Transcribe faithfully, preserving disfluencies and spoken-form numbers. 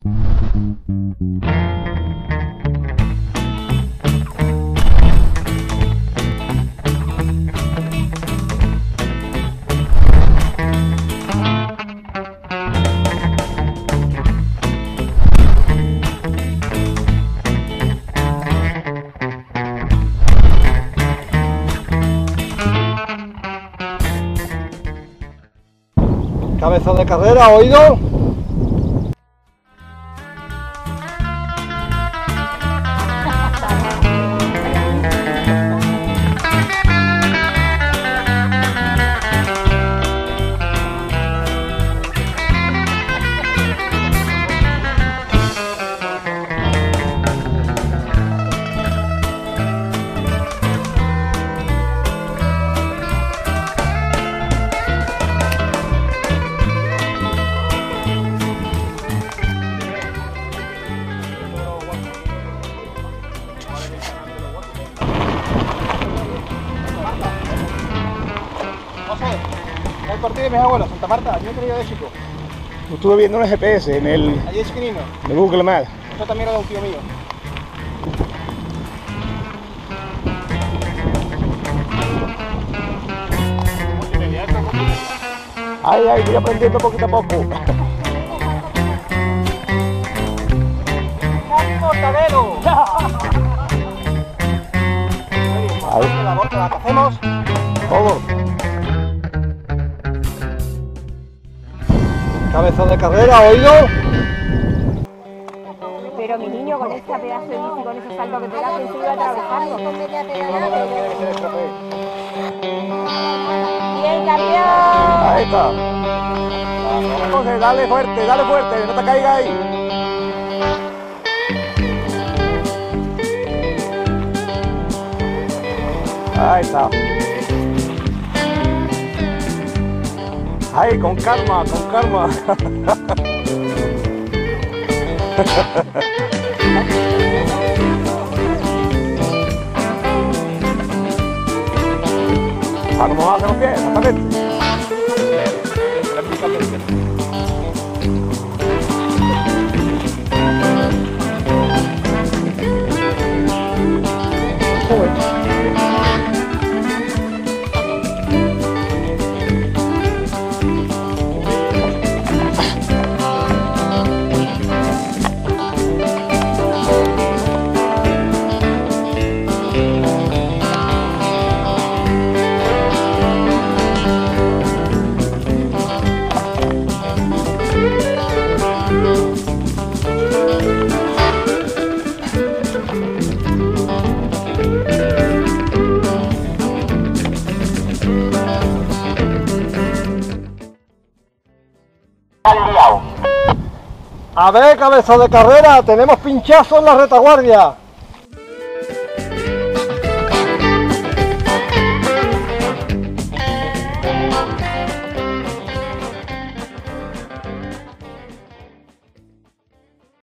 Cabeza de carrera, ¿oído? El partido de mis abuelos, Santa Marta, yo quería de chico. Lo estuve viendo en el G P S, en el Allí es chiquinino. de Google Maps. Esto también era de un tío mío. Ay, ay, voy aprendiendo poquito a poco. ¡Mortadelo! Ahí. La bota la que hacemos. Todo. Cabeza de carrera, ¿oído? Pero mi niño, con esta pedazo de bici, con ese salto que pegaste, se iba atravesando. ¡Bien, campeón! Ahí está. Entonces, dale fuerte, dale fuerte, no te caigas ahí. Ahí está. Ahí, con calma, con calma. ¿A cómo vas a hacer los pies? Exactamente. A ver, cabeza de carrera, tenemos pinchazo en la retaguardia.